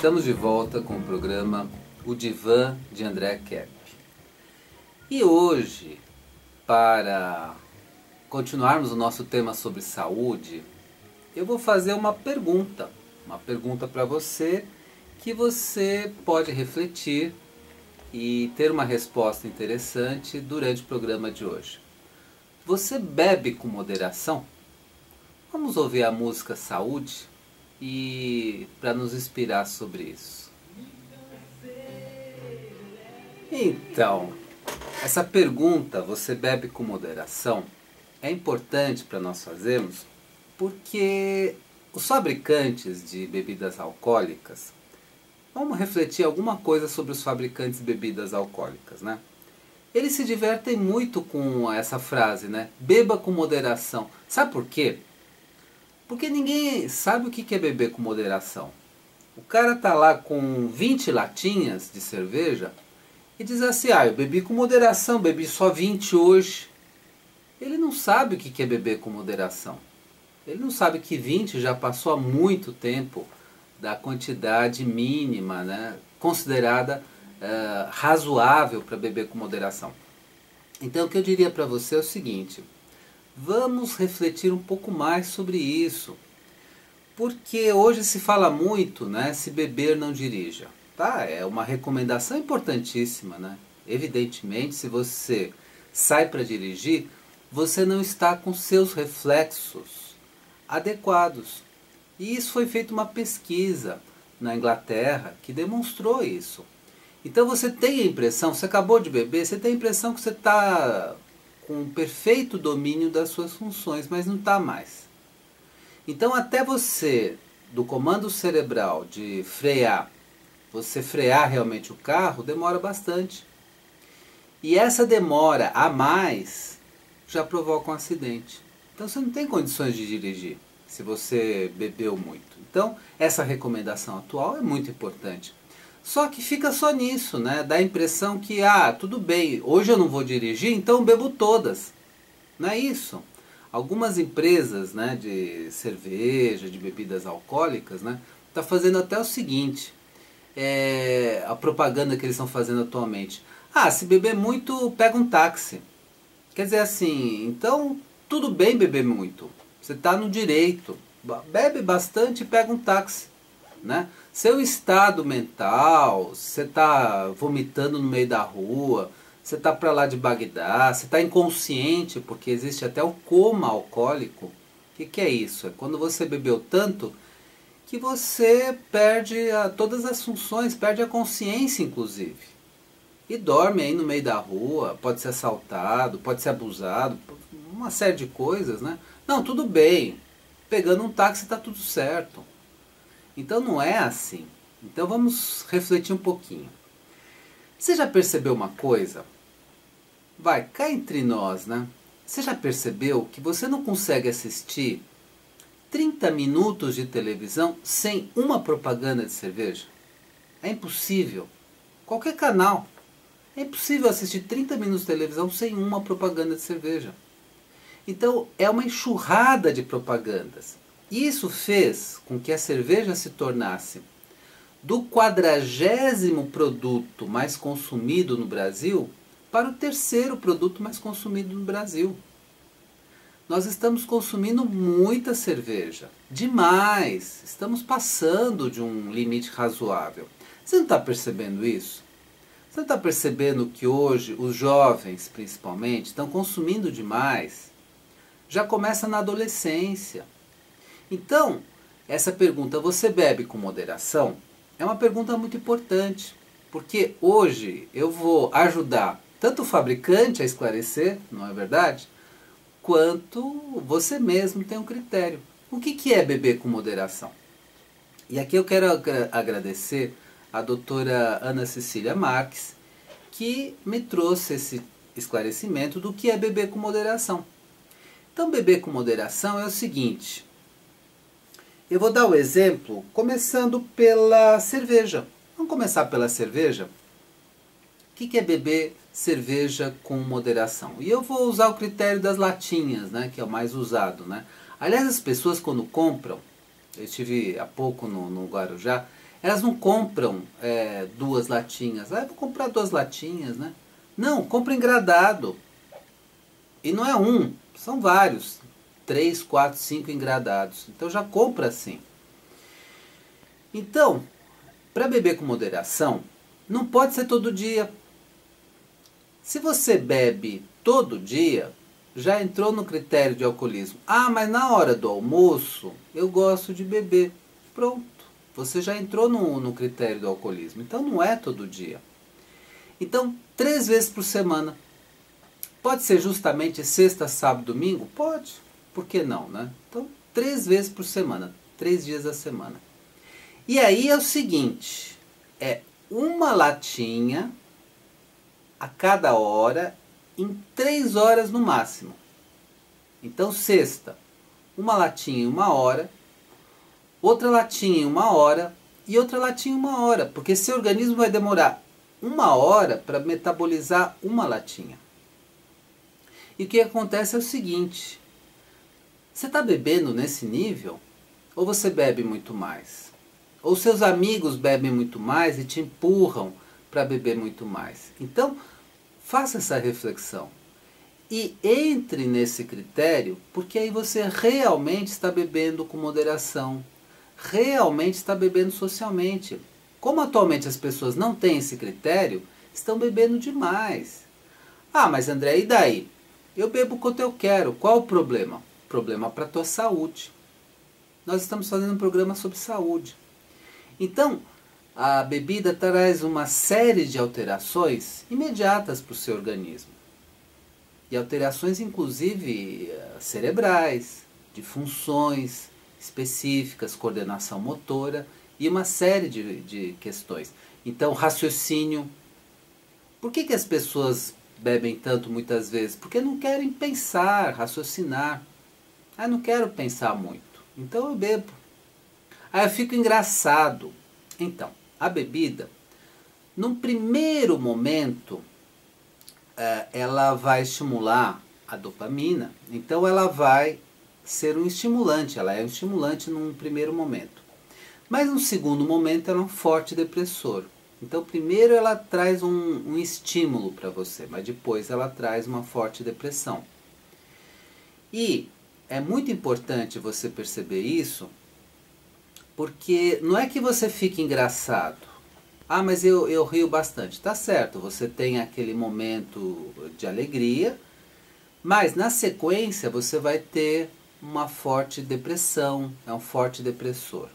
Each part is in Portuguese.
Estamos de volta com o programa O Divã de André Kepp. E hoje, para continuarmos o nosso tema sobre saúde, eu vou fazer uma pergunta para você que você pode refletir e ter uma resposta interessante durante o programa de hoje. Você bebe com moderação? Vamos ouvir a música Saúde e para nos inspirar sobre isso. Então, essa pergunta, você bebe com moderação, é importante para nós fazermos porque os fabricantes de bebidas alcoólicas, vamos refletir alguma coisa sobre os fabricantes de bebidas alcoólicas, né? Eles se divertem muito com essa frase, né? Beba com moderação. Sabe por quê? Porque ninguém sabe o que é beber com moderação. O cara tá lá com 20 latinhas de cerveja e diz assim, eu bebi com moderação, bebi só 20 hoje. Ele não sabe o que é beber com moderação. Ele não sabe que 20 já passou há muito tempo da quantidade mínima, né, considerada razoável para beber com moderação. Então o que eu diria para você é o seguinte, vamos refletir um pouco mais sobre isso, porque hoje se fala muito, né, se beber não dirija. Tá, é uma recomendação importantíssima, né? Evidentemente, se você sai para dirigir, você não está com seus reflexos adequados. E isso foi feita uma pesquisa na Inglaterra que demonstrou isso. Então você tem a impressão, você acabou de beber, você tem a impressão que você está com um perfeito domínio das suas funções, mas não está mais. Então até você, do comando cerebral de frear, você frear realmente o carro, demora bastante. E essa demora a mais já provoca um acidente. Então você não tem condições de dirigir se você bebeu muito. Então essa recomendação atual é muito importante. Só que fica só nisso, né? Dá a impressão que, tudo bem, hoje eu não vou dirigir, então eu bebo todas. Não é isso. Algumas empresas, né, de cerveja, de bebidas alcoólicas, né, tá fazendo até o seguinte, a propaganda que eles estão fazendo atualmente. Se beber muito, pega um táxi. Quer dizer assim, então tudo bem beber muito. Você está no direito. Bebe bastante e pega um táxi. Né? Seu estado mental, você está vomitando no meio da rua, você está para lá de Bagdá, você está inconsciente, porque existe até o coma alcoólico. O que é isso? É quando você bebeu tanto que você perde todas as funções, perde a consciência inclusive. E dorme aí no meio da rua, pode ser assaltado, pode ser abusado, uma série de coisas, né? Não, tudo bem, pegando um táxi está tudo certo. Então não é assim. Então vamos refletir um pouquinho. Você já percebeu uma coisa? Vai, cá entre nós, né? Você já percebeu que você não consegue assistir 30 minutos de televisão sem uma propaganda de cerveja? É impossível. Qualquer canal. É impossível assistir 30 minutos de televisão sem uma propaganda de cerveja. Então é uma enxurrada de propagandas. Isso fez com que a cerveja se tornasse do 40º produto mais consumido no Brasil para o 3º produto mais consumido no Brasil. Nós estamos consumindo muita cerveja, demais, estamos passando de um limite razoável. Você não está percebendo isso? Você não está percebendo que hoje os jovens, principalmente, estão consumindo demais? Já começa na adolescência. Então, essa pergunta, você bebe com moderação? É uma pergunta muito importante, porque hoje eu vou ajudar tanto o fabricante a esclarecer, não é verdade? Quanto você mesmo tem um critério. O que é beber com moderação? E aqui eu quero agradecer a doutora Ana Cecília Marques, que me trouxe esse esclarecimento do que é beber com moderação. Então, beber com moderação é o seguinte, eu vou dar o exemplo começando pela cerveja. Vamos começar pela cerveja? O que é beber cerveja com moderação? E eu vou usar o critério das latinhas, né, que é o mais usado. Né? Aliás, as pessoas quando compram, eu estive há pouco no Guarujá, Elas não compram 2 latinhas. Ah, eu vou comprar 2 latinhas, né? Não, compra engradado. E não é um, são vários. 3, 4, 5 engradados. Então já compra assim. Então, para beber com moderação, não pode ser todo dia. Se você bebe todo dia, já entrou no critério de alcoolismo. Ah, mas na hora do almoço eu gosto de beber. Pronto, você já entrou no critério do alcoolismo. Então não é todo dia. Então, 3 vezes por semana. Pode ser justamente sexta, sábado, domingo? Pode. Por que não, né? Então, 3 vezes por semana. 3 dias da semana. E aí é o seguinte. É uma latinha a cada hora em 3 horas no máximo. Então, sexta, uma latinha em 1 hora, outra latinha em 1 hora e outra latinha em 1 hora. Porque seu organismo vai demorar 1 hora para metabolizar uma latinha. E o que acontece é o seguinte, você está bebendo nesse nível ou você bebe muito mais? Ou seus amigos bebem muito mais e te empurram para beber muito mais? Então, faça essa reflexão e entre nesse critério, porque aí você realmente está bebendo com moderação, realmente está bebendo socialmente. Como atualmente as pessoas não têm esse critério, estão bebendo demais. Ah, mas André, e daí? Eu bebo quanto eu quero, qual o problema? Problema para a tua saúde. Nós estamos fazendo um programa sobre saúde. Então, a bebida traz uma série de alterações imediatas para o seu organismo. E alterações, inclusive, cerebrais, de funções específicas, coordenação motora e uma série de questões. Então, raciocínio. Por que as pessoas bebem tanto muitas vezes? Porque não querem pensar, raciocinar. Ah, não quero pensar muito, então eu bebo. Aí eu fico engraçado. Então, a bebida, num primeiro momento, ela vai estimular a dopamina. Então ela vai ser um estimulante, ela é um estimulante num primeiro momento. Mas no segundo momento ela é um forte depressor. Então primeiro ela traz um estímulo para você, mas depois ela traz uma forte depressão. E é muito importante você perceber isso, porque não é que você fique engraçado. Ah, mas eu rio bastante. Tá certo, você tem aquele momento de alegria, mas na sequência você vai ter uma forte depressão, é um forte depressor.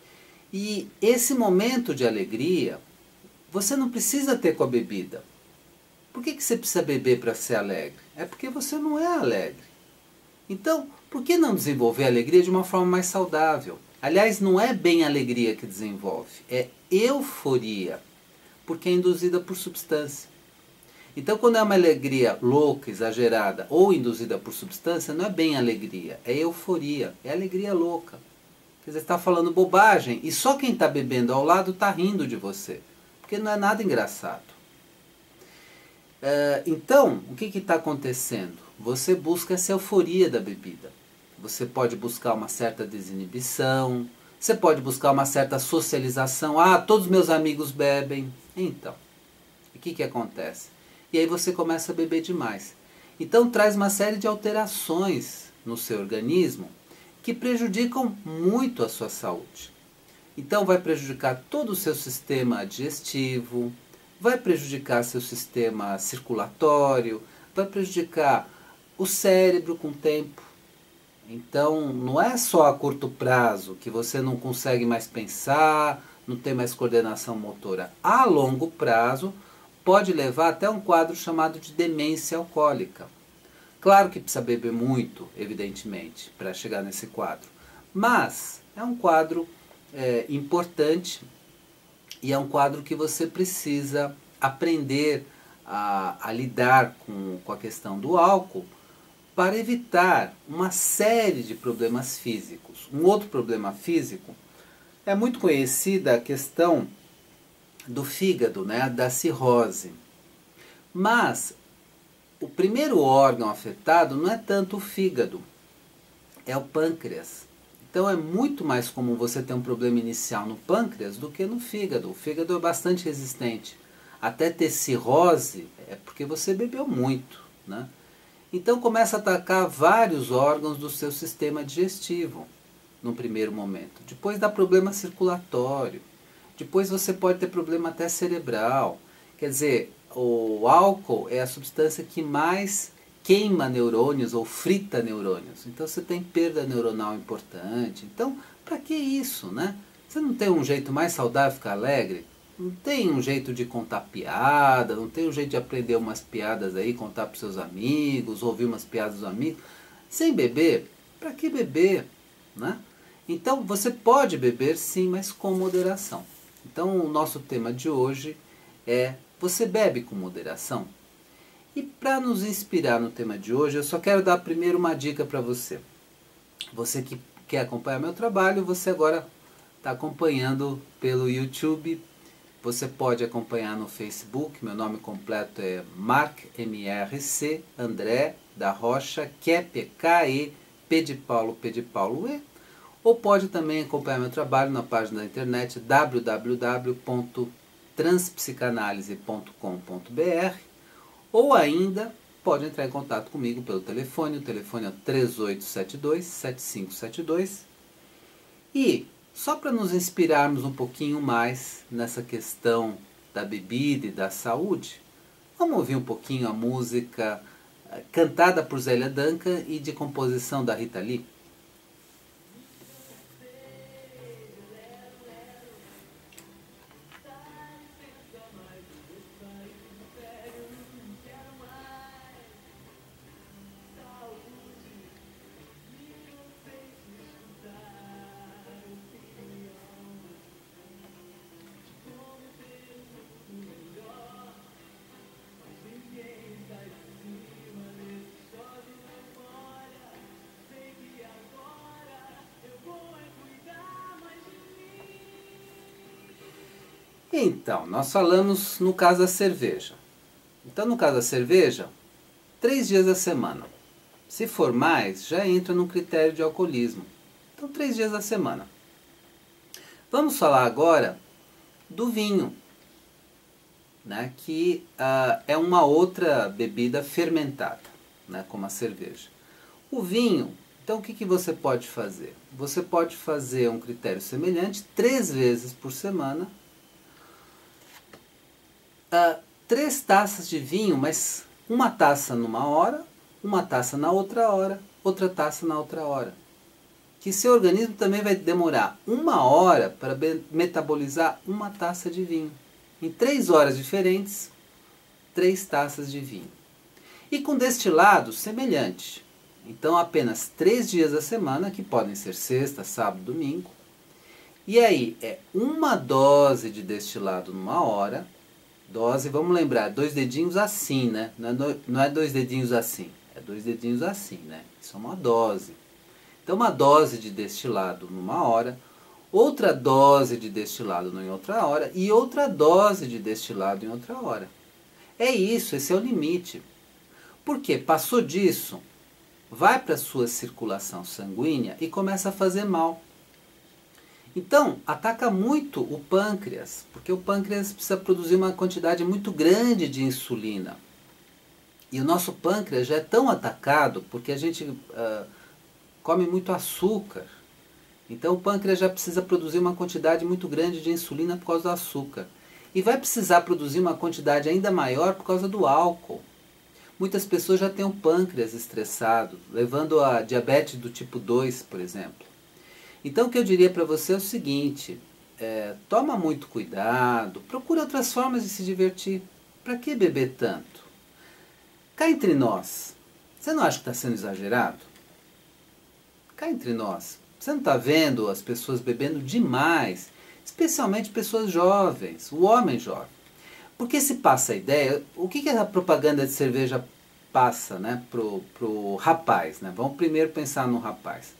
E esse momento de alegria, você não precisa ter com a bebida. Por que você precisa beber para ser alegre? É porque você não é alegre. Então, por que não desenvolver a alegria de uma forma mais saudável? Aliás, não é bem alegria que desenvolve, é euforia, porque é induzida por substância. Então, quando é uma alegria louca, exagerada ou induzida por substância, não é bem alegria, é euforia, é alegria louca. Quer dizer, você está falando bobagem e só quem está bebendo ao lado está rindo de você, porque não é nada engraçado. Então, o que está acontecendo? Você busca essa euforia da bebida. Você pode buscar uma certa desinibição, você pode buscar uma certa socialização. Ah, todos meus amigos bebem. Então, o que acontece? E aí você começa a beber demais. Então traz uma série de alterações no seu organismo que prejudicam muito a sua saúde. Então vai prejudicar todo o seu sistema digestivo, vai prejudicar seu sistema circulatório, vai prejudicar o cérebro com o tempo. Então não é só a curto prazo que você não consegue mais pensar, não tem mais coordenação motora. A longo prazo pode levar até um quadro chamado de demência alcoólica. Claro que precisa beber muito, evidentemente, para chegar nesse quadro. Mas é um quadro importante e é um quadro que você precisa aprender a lidar com a questão do álcool para evitar uma série de problemas físicos. Um outro problema físico é muito conhecida a questão do fígado, né, da cirrose. Mas o primeiro órgão afetado não é tanto o fígado, é o pâncreas. Então é muito mais comum você ter um problema inicial no pâncreas do que no fígado. O fígado é bastante resistente. Até ter cirrose é porque você bebeu muito, né? Então começa a atacar vários órgãos do seu sistema digestivo, no primeiro momento. Depois dá problema circulatório. Depois você pode ter problema até cerebral. Quer dizer, o álcool é a substância que mais queima neurônios ou frita neurônios. Então você tem perda neuronal importante. Então, para que isso, né? Você não tem um jeito mais saudável de ficar alegre? Não tem um jeito de contar piada, não tem um jeito de aprender umas piadas aí, contar para seus amigos, ouvir umas piadas dos amigos. Sem beber, para que beber, né? Então você pode beber sim, mas com moderação. Então o nosso tema de hoje é: você bebe com moderação? E para nos inspirar no tema de hoje, eu só quero dar primeiro uma dica para você. Você que quer acompanhar meu trabalho, você agora está acompanhando pelo YouTube. Você pode acompanhar no Facebook, meu nome completo é Marc, M-R-C, André da Rocha, Kepe, K-E, P de Paulo, P de Paulo, E. Ou pode também acompanhar meu trabalho na página da internet www.transpsicanalise.com.br, ou ainda pode entrar em contato comigo pelo telefone. O telefone é 3872-7572. E só para nos inspirarmos um pouquinho mais nessa questão da bebida e da saúde, vamos ouvir um pouquinho a música cantada por Zélia Duncan e de composição da Rita Lee. Então, nós falamos no caso da cerveja. Então, no caso da cerveja, 3 dias da semana. Se for mais, já entra no critério de alcoolismo. Então, 3 dias da semana. Vamos falar agora do vinho, né, que é uma outra bebida fermentada, né, como a cerveja. O vinho, então o que você pode fazer? Você pode fazer um critério semelhante, 3 vezes por semana, 3 taças de vinho, mas uma taça numa hora, uma taça na outra taça na outra hora. Que seu organismo também vai demorar 1 hora para metabolizar uma taça de vinho. Em 3 horas diferentes, 3 taças de vinho. E com destilado semelhante. Então apenas 3 dias da semana, que podem ser sexta, sábado, domingo. E aí é uma dose de destilado numa hora. Dose, vamos lembrar, 2 dedinhos assim, né? Não é 2 dedinhos assim, é 2 dedinhos assim, né? Isso é uma dose. Então uma dose de destilado numa hora, outra dose de destilado em outra hora e outra dose de destilado em outra hora. É isso, esse é o limite. Porque passou disso, vai para a sua circulação sanguínea e começa a fazer mal. Então, ataca muito o pâncreas, porque o pâncreas precisa produzir uma quantidade muito grande de insulina. E o nosso pâncreas já é tão atacado porque a gente come muito açúcar. Então o pâncreas já precisa produzir uma quantidade muito grande de insulina por causa do açúcar. E vai precisar produzir uma quantidade ainda maior por causa do álcool. Muitas pessoas já têm o pâncreas estressado, levando a diabetes do tipo 2, por exemplo. Então o que eu diria para você é o seguinte: toma muito cuidado, procura outras formas de se divertir. Para que beber tanto? Cá entre nós, você não acha que está sendo exagerado? Cá entre nós, você não está vendo as pessoas bebendo demais, especialmente pessoas jovens, o homem jovem. Porque se passa a ideia, o que a propaganda de cerveja passa, né, pro rapaz, né? Vamos primeiro pensar no rapaz.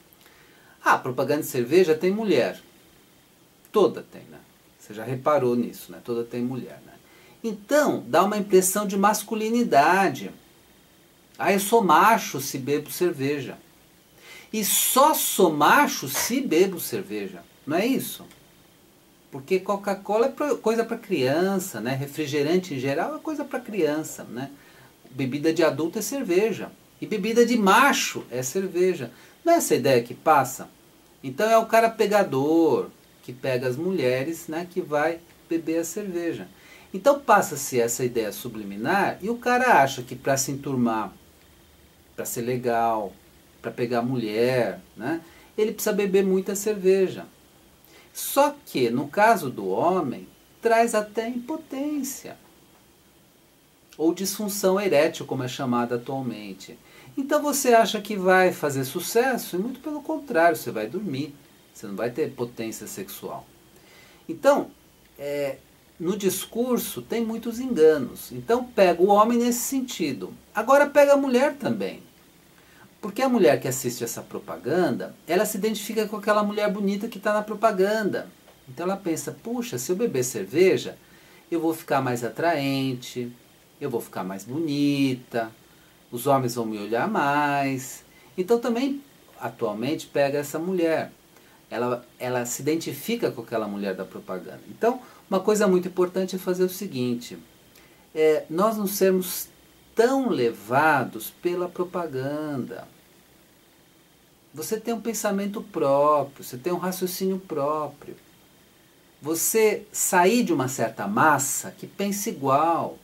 A propaganda de cerveja tem mulher. Toda tem, né? Você já reparou nisso, né? Toda tem mulher, né? Então, dá uma impressão de masculinidade. Ah, eu sou macho se bebo cerveja. E só sou macho se bebo cerveja. Não é isso? Porque Coca-Cola é coisa para criança, né? Refrigerante em geral é coisa para criança, né? Bebida de adulto é cerveja. E bebida de macho é cerveja. Não é essa a ideia que passa? Então é o cara pegador, que pega as mulheres, né, que vai beber a cerveja. Então passa-se essa ideia subliminar e o cara acha que para se enturmar, para ser legal, para pegar mulher, né, ele precisa beber muita cerveja. Só que no caso do homem, traz até impotência. Ou disfunção erétil, como é chamada atualmente. Então você acha que vai fazer sucesso e muito pelo contrário, você vai dormir, você não vai ter potência sexual. Então, no discurso tem muitos enganos. Então pega o homem nesse sentido. Agora pega a mulher também. Porque a mulher que assiste essa propaganda, ela se identifica com aquela mulher bonita que está na propaganda. Então ela pensa, puxa, se eu beber cerveja, eu vou ficar mais atraente, eu vou ficar mais bonita, os homens vão me olhar mais. Então também, atualmente, pega essa mulher. Ela se identifica com aquela mulher da propaganda. Então, uma coisa muito importante é fazer o seguinte, nós não sermos tão levados pela propaganda. Você tem um pensamento próprio, você tem um raciocínio próprio. Você sair de uma certa massa que pensa igual.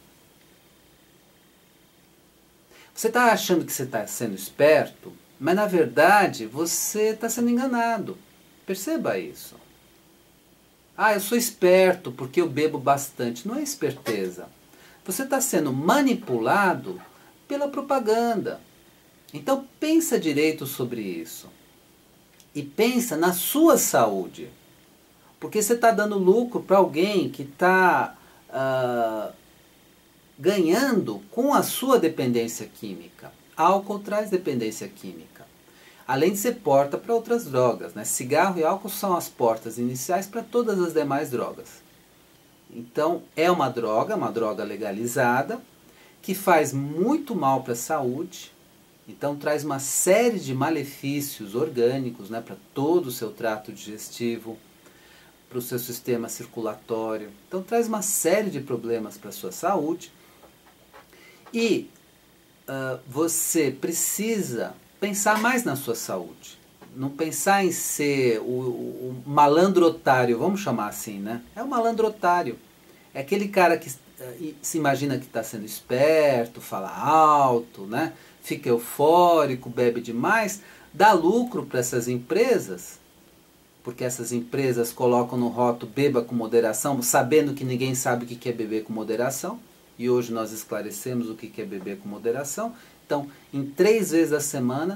Você está achando que você está sendo esperto, mas na verdade você está sendo enganado. Perceba isso. Ah, eu sou esperto porque eu bebo bastante. Não é esperteza. Você está sendo manipulado pela propaganda. Então pensa direito sobre isso. E pensa na sua saúde. Porque você está dando lucro para alguém que está ganhando com a sua dependência química. Álcool traz dependência química. Além de ser porta para outras drogas, né? Cigarro e álcool são as portas iniciais para todas as demais drogas. Então é uma droga legalizada, que faz muito mal para a saúde, então traz uma série de malefícios orgânicos, né, para todo o seu trato digestivo, para o seu sistema circulatório. Então traz uma série de problemas para a sua saúde e você precisa pensar mais na sua saúde. Não pensar em ser o malandro otário, vamos chamar assim, né? É o malandro otário. É aquele cara que se imagina que está sendo esperto, fala alto, né? Fica eufórico, bebe demais, dá lucro para essas empresas, porque essas empresas colocam no rótulo beba com moderação, sabendo que ninguém sabe o que é beber com moderação. E hoje nós esclarecemos o que é beber com moderação. Então, em 3 vezes a semana,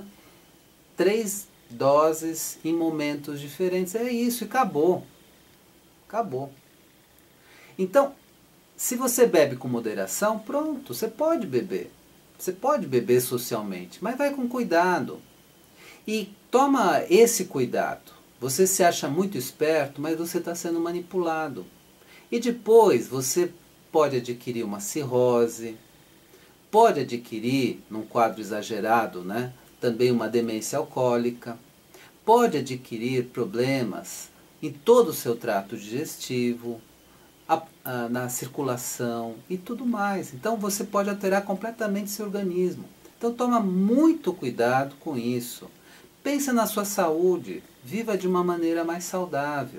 3 doses em momentos diferentes. É isso, e acabou. Acabou. Então, se você bebe com moderação, pronto, você pode beber. Você pode beber socialmente, mas vai com cuidado. E toma esse cuidado. Você se acha muito esperto, mas você está sendo manipulado. E depois você pode adquirir uma cirrose, pode adquirir, num quadro exagerado, né, também uma demência alcoólica, pode adquirir problemas em todo o seu trato digestivo, na circulação e tudo mais. Então você pode alterar completamente seu organismo. Então toma muito cuidado com isso. Pensa na sua saúde, viva de uma maneira mais saudável.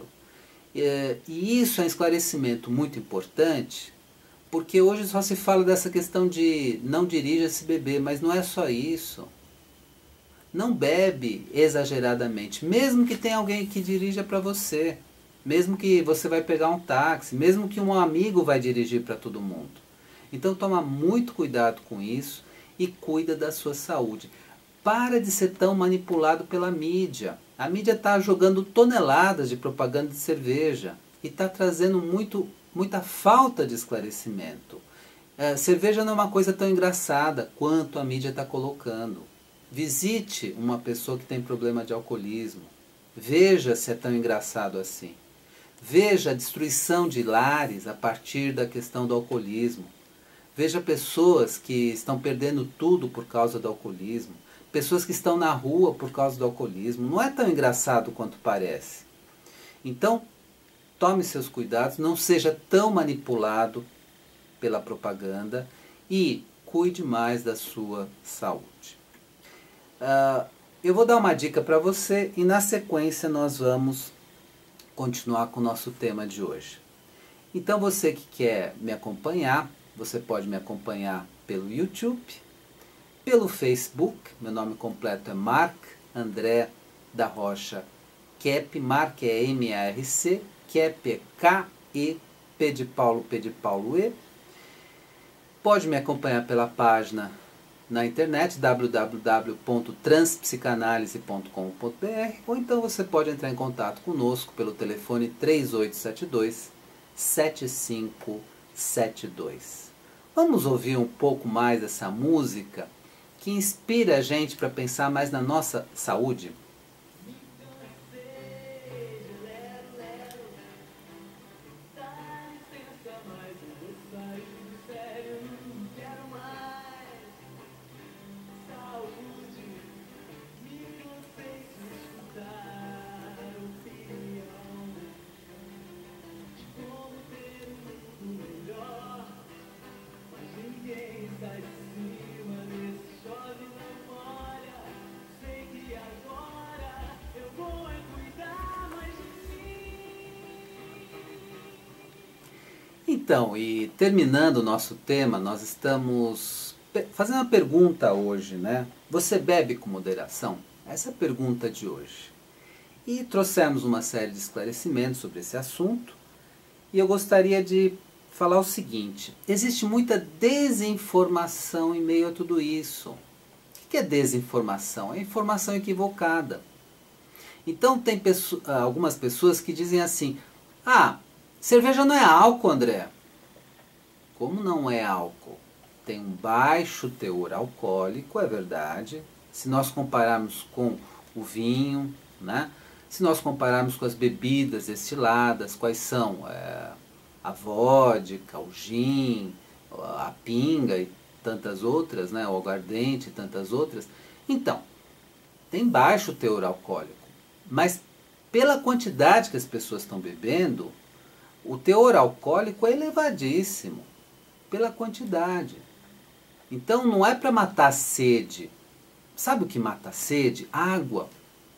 E isso é um esclarecimento muito importante, porque hoje só se fala dessa questão de não dirija se beber, mas não é só isso. Não bebe exageradamente, mesmo que tenha alguém que dirija para você, mesmo que você vai pegar um táxi, mesmo que um amigo vai dirigir para todo mundo. Então toma muito cuidado com isso e cuida da sua saúde. Para de ser tão manipulado pela mídia. A mídia está jogando toneladas de propaganda de cerveja e está trazendo muita falta de esclarecimento. Cerveja não é uma coisa tão engraçada quanto a mídia está colocando. Visite uma pessoa que tem problema de alcoolismo. Veja se é tão engraçado assim. Veja a destruição de lares a partir da questão do alcoolismo. Veja pessoas que estão perdendo tudo por causa do alcoolismo. pessoas que estão na rua por causa do alcoolismo. Não é tão engraçado quanto parece. Então, tome seus cuidados, não seja tão manipulado pela propaganda e cuide mais da sua saúde. Eu vou dar uma dica para você e na sequência nós vamos continuar com o nosso tema de hoje. Então você que quer me acompanhar, você pode me acompanhar pelo YouTube, pelo Facebook, meu nome completo é Marc André da Rocha Kep, Marc é M-A-R-C, Kep é K-E, P de Paulo, E. Pode me acompanhar pela página na internet www.transpsicanalise.com.br ou então você pode entrar em contato conosco pelo telefone 3872-7572. Vamos ouvir um pouco mais dessa música que inspira a gente para pensar mais na nossa saúde? Então, e terminando o nosso tema, nós estamos fazendo uma pergunta hoje, né? Você bebe com moderação? Essa é a pergunta de hoje. E trouxemos uma série de esclarecimentos sobre esse assunto. E eu gostaria de falar o seguinte: existe muita desinformação em meio a tudo isso. O que é desinformação? É informação equivocada. Então tem algumas pessoas que dizem assim: cerveja não é álcool, André. Como não é álcool? Tem um baixo teor alcoólico, é verdade. Se nós compararmos com o vinho, né? Se nós compararmos com as bebidas destiladas, quais são? A vodka, o gin, a pinga e tantas outras, né? O aguardente e tantas outras. Então, tem baixo teor alcoólico. Mas pela quantidade que as pessoas estão bebendo, o teor alcoólico é elevadíssimo, pela quantidade. Então não é para matar a sede. Sabe o que mata a sede? Água.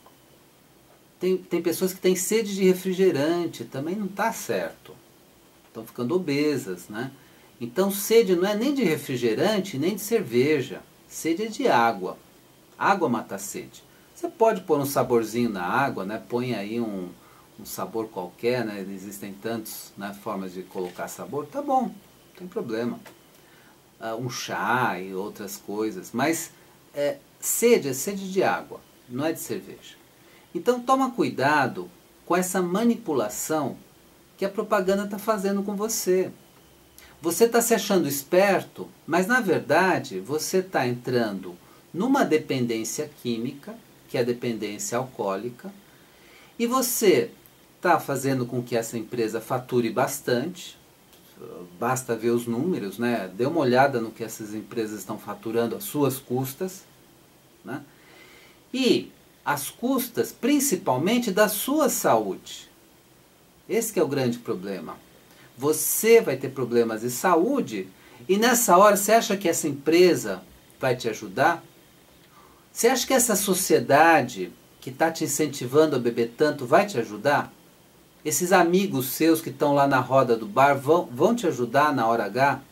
Tem pessoas que têm sede de refrigerante, também não está certo. Estão ficando obesas, né? Então sede não é nem de refrigerante, nem de cerveja. Sede é de água. Água mata a sede. Você pode pôr um saborzinho na água, né? Põe aí um sabor qualquer, né? Existem tantas, né, formas de colocar sabor, tá bom, não tem problema. Um chá e outras coisas, mas sede é sede de água, não é de cerveja. Então toma cuidado com essa manipulação que a propaganda está fazendo com você. Você está se achando esperto, mas na verdade você está entrando numa dependência química, que é a dependência alcoólica, e você está fazendo com que essa empresa fature bastante. Basta ver os números, né? Dê uma olhada no que essas empresas estão faturando às suas custas, né? E as custas principalmente da sua saúde. Esse que é o grande problema. Você vai ter problemas de saúde e nessa hora você acha que essa empresa vai te ajudar? Você acha que essa sociedade que está te incentivando a beber tanto vai te ajudar? Esses amigos seus que estão lá na roda do bar vão te ajudar na hora H?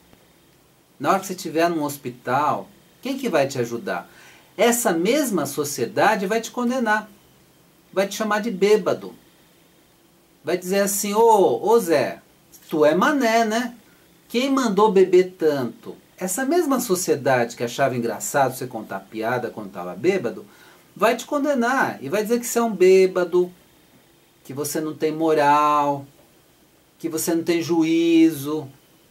Na hora que você estiver num hospital, quem que vai te ajudar? Essa mesma sociedade vai te condenar. Vai te chamar de bêbado. Vai dizer assim: ô Zé, tu é mané, né? Quem mandou beber tanto? Essa mesma sociedade que achava engraçado você contar piada quando estava bêbado, vai te condenar e vai dizer que você é um bêbado, que você não tem moral, que você não tem juízo,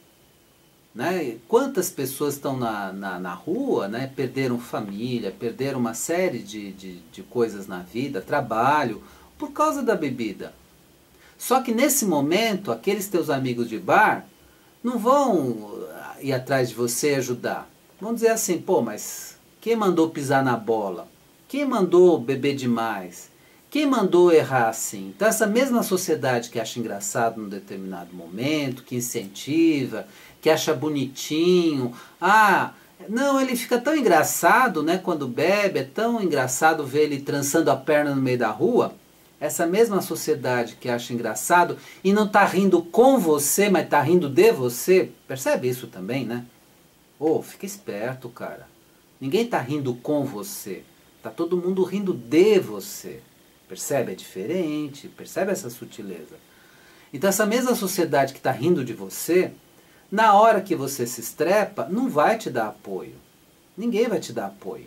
né? Quantas pessoas estão na rua, né? Perderam família, perderam uma série de coisas na vida, trabalho, por causa da bebida. Só que nesse momento, aqueles teus amigos de bar não vão ir atrás de você e ajudar. Vão dizer assim: pô, mas Quem mandou pisar na bola? Quem mandou beber demais? Quem mandou errar assim? Então essa mesma sociedade que acha engraçado num determinado momento, que incentiva, que acha bonitinho, não, ele fica tão engraçado, né, quando bebe, é tão engraçado ver ele trançando a perna no meio da rua. Essa mesma sociedade que acha engraçado e não está rindo com você, mas está rindo de você, percebe isso também, né? Fica esperto, cara. Ninguém está rindo com você, está todo mundo rindo de você. Percebe? É diferente, percebe essa sutileza. Então essa mesma sociedade que está rindo de você, na hora que você se estrepa, não vai te dar apoio. Ninguém vai te dar apoio.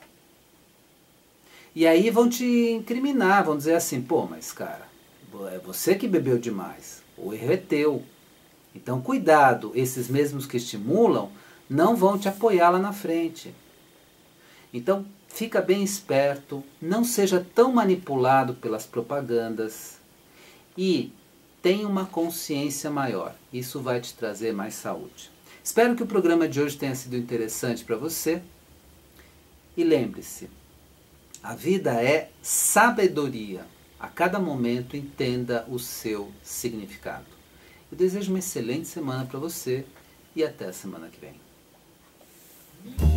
E aí vão te incriminar, vão dizer assim, pô, mas cara, é você que bebeu demais, o erro é teu. Então cuidado, esses mesmos que estimulam não vão te apoiar lá na frente. Então fica bem esperto, não seja tão manipulado pelas propagandas e tenha uma consciência maior. Isso vai te trazer mais saúde. Espero que o programa de hoje tenha sido interessante para você. E lembre-se, a vida é sabedoria. A cada momento entenda o seu significado. Eu desejo uma excelente semana para você e até a semana que vem.